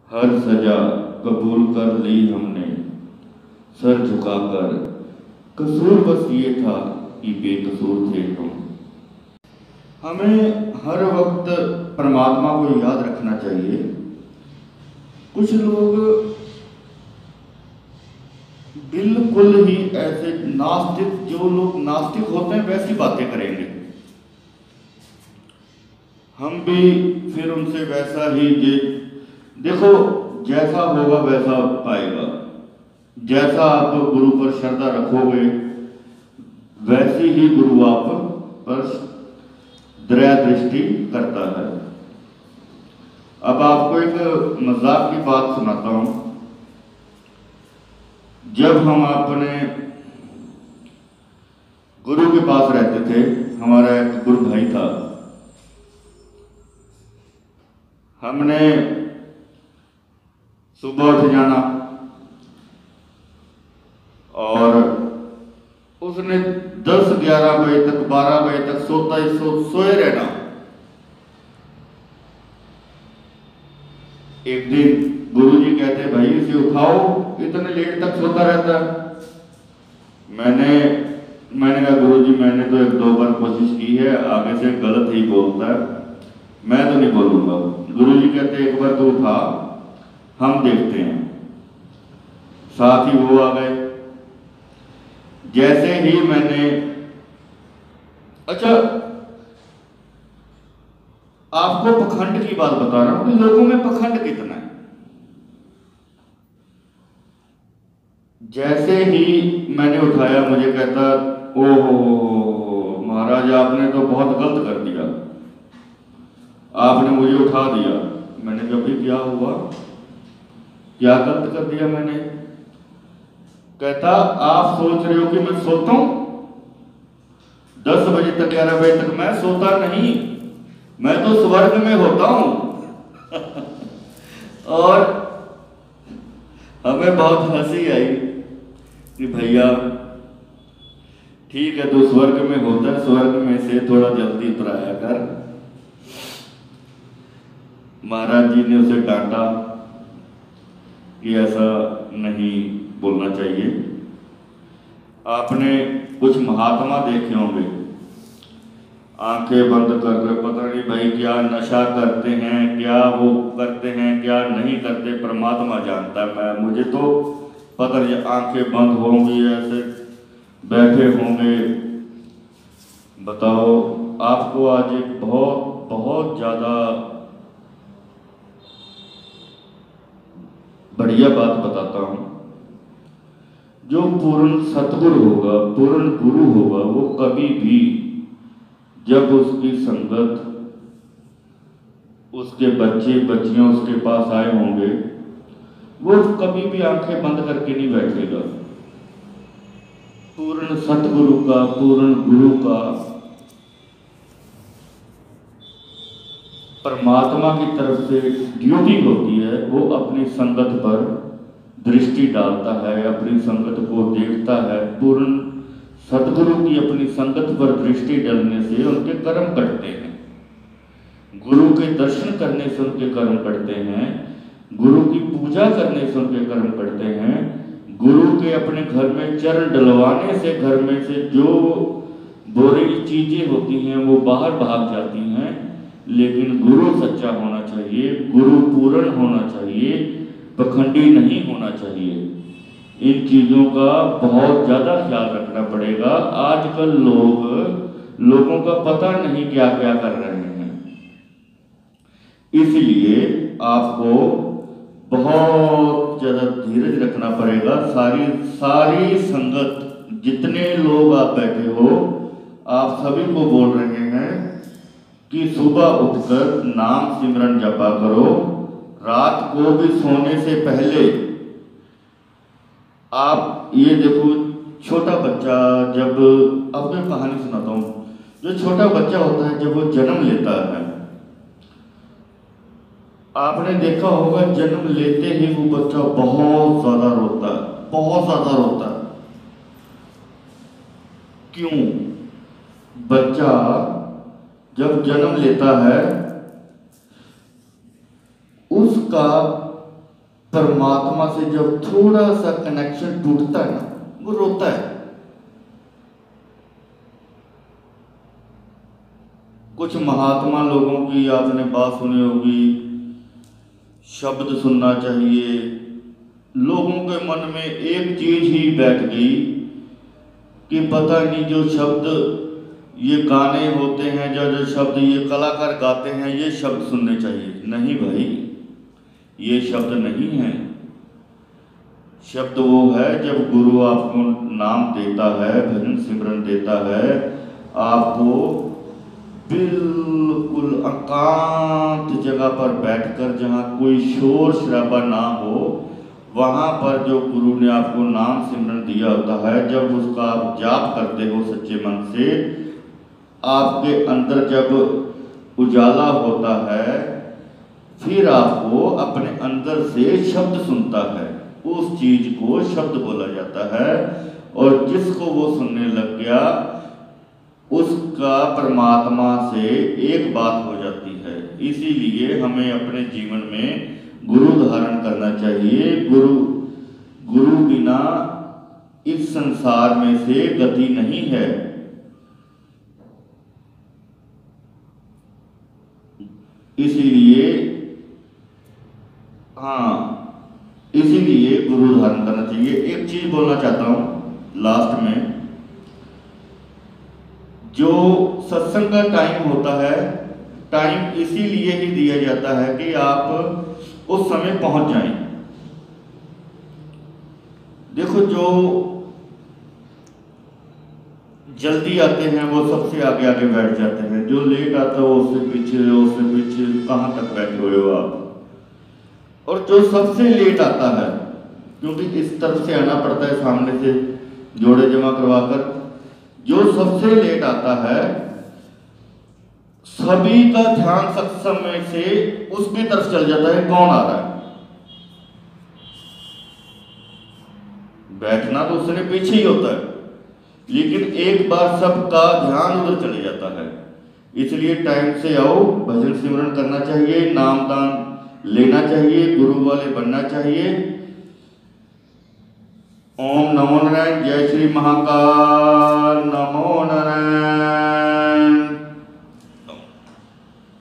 हर सजा कबूल कर ली हमने सर झुकाकर। कसूर बस ये था कि बेकसूर थे हम। हमें हर वक्त परमात्मा को याद रखना चाहिए। कुछ लोग बिल्कुल ही ऐसे नास्तिक, जो लोग नास्तिक होते हैं वैसी बातें करेंगे। हम भी फिर उनसे वैसा ही देखो, जैसा होगा वैसा पाएगा। जैसा आप गुरु पर श्रद्धा रखोगे वैसी ही गुरु आप पर दया दृष्टि करता है। अब आपको एक मजाक की बात सुनाता हूं। जब हम अपने गुरु के पास रहते थे, हमारा एक गुरु भाई था। हमने सुबह उठ जाना और उसने 10-11 बजे तक, 12 बजे तक सोए रहना। एक दिन गुरुजी कहते, भाई इसे उठाओ, इतने लेट तक सोता रहता है। मैंने कहा गुरुजी, मैंने तो 1-2 बार कोशिश की है, आगे से गलत ही बोलता है, मैं तो नहीं बोलूंगा। गुरुजी कहते, एक बार तो उठा, हम देखते हैं। साथ ही वो आ गए। जैसे ही मैंने, अच्छा आपको पखंड की बात बता रहा हूं कि लोगों में पखंड कितना है। जैसे ही मैंने उठाया, मुझे कहता, ओहो महाराज, आपने तो बहुत गलत कर दिया, आपने मुझे उठा दिया। मैंने कहा भाई क्या हुआ, क्या गलत कर दिया मैंने? कहता, आप सोच रहे हो कि मैं सोता हूं? 10 बजे तक, 11 बजे तक मैं सोता नहीं, मैं तो स्वर्ग में होता हूं। और हमें बहुत हंसी आई कि भैया ठीक है, तो स्वर्ग में होता है, स्वर्ग में से थोड़ा जल्दी उतराया कर। महाराज जी ने उसे डांटा कि ऐसा नहीं बोलना चाहिए। आपने कुछ महात्मा देखे होंगे, आंखें बंद करके, पता नहीं भाई क्या नशा करते हैं, क्या वो करते हैं, क्या नहीं करते, परमात्मा जानता है। मुझे तो पता नहीं, आंखें बंद होंगी, ऐसे बैठे होंगे। बताओ, आपको आज एक बहुत बहुत ज्यादा बढ़िया बात बताता हूं। जो पूर्ण सतगुरु होगा, पूर्ण गुरु होगा, वो कभी भी, जब उसकी संगत, उसके बच्चे बच्चियां उसके पास आए होंगे, वो कभी भी आंखें बंद करके नहीं बैठेगा। पूर्ण सतगुरु का, पूर्ण गुरु का, परमात्मा की तरफ से ड्यूटी होती है, वो अपनी संगत पर दृष्टि डालता है, अपनी संगत को देखता है। पूर्ण सतगुरु की अपनी संगत पर दृष्टि डालने से उनके कर्म कटते हैं। गुरु के दर्शन करने से उनके कर्म कटते हैं। गुरु की पूजा करने से उनके कर्म कटते हैं। गुरु के अपने घर में चरण डलवाने से घर में से जो बुरी चीजें होती हैं वो बाहर भाग जाती हैं। लेकिन गुरु सच्चा होना चाहिए, गुरु पूर्ण होना चाहिए, पखंडी नहीं होना चाहिए। इन चीजों का बहुत ज्यादा ख्याल रखना पड़ेगा। आजकल लोगों का पता नहीं क्या क्या कर रहे हैं, इसलिए आपको बहुत ज्यादा धीरज रखना पड़ेगा। सारी संगत, जितने लोग आप बैठे हो, आप सभी को बोल रहे हैं कि सुबह उठकर नाम सिमरन जपा करो। रात को भी सोने से पहले आप ये देखो, छोटा बच्चा, जब आपको एक कहानी सुनाता हूं। जो छोटा बच्चा होता है, जब वो जन्म लेता है, आपने देखा होगा, जन्म लेते ही वो बच्चा बहुत ज्यादा रोता है, बहुत ज्यादा रोता है। क्यों? बच्चा जब जन्म लेता है, उसका परमात्मा से जब थोड़ा सा कनेक्शन टूटता है ना, वो रोता है। कुछ महात्मा लोगों की आपने बात सुनी होगी, शब्द सुनना चाहिए। लोगों के मन में एक चीज ही बैठ गई कि पता नहीं जो शब्द ये गाने होते हैं, जो शब्द ये कलाकार गाते हैं, ये शब्द सुनने चाहिए। नहीं भाई, ये शब्द नहीं है। शब्द वो है जब गुरु आपको नाम देता है, भजन सिमरन देता है, आपको बिल्कुल एकांत जगह पर बैठकर, जहाँ कोई शोर शराबा ना हो, वहाँ पर जो गुरु ने आपको नाम सिमरन दिया होता है, जब उसका आप जाप करते हो सच्चे मन से, आपके अंदर जब उजाला होता है, फिर आपको अपने अंदर से शब्द सुनता है। उस चीज को शब्द बोला जाता है। और जिसको वो सुनने लग गया, उसका परमात्मा से एक बात हो जाती है। इसीलिए हमें अपने जीवन में गुरु धारण करना चाहिए। गुरु बिना इस संसार में से गति नहीं है। इसीलिए गुरु धारण करना चाहिए। एक चीज बोलना चाहता हूं लास्ट में, जो सत्संग का टाइम होता है, टाइम इसीलिए ही दिया जाता है कि आप उस समय पहुंच जाएं। देखो, जो जल्दी आते हैं वो सबसे आगे आगे बैठ जाते हैं, जो लेट आता है वो उससे पीछे कहाँ तक बैठे हुए हो आप। और जो सबसे लेट आता है, क्योंकि इस तरफ से आना पड़ता है, सामने से जोड़े जमा करवाकर, जो सबसे लेट आता है, सभी का ध्यान सत्संग में से उसकी तरफ चल जाता है, कौन आ रहा है। बैठना तो उसने पीछे ही होता है, लेकिन एक बार सबका ध्यान उधर चले जाता है। इसलिए टाइम से आओ, भजन सिमरन करना चाहिए, नाम दान लेना चाहिए, गुरु वाले बनना चाहिए। ओम नमो नारायण। जय श्री महाकाल। नमो नारायण।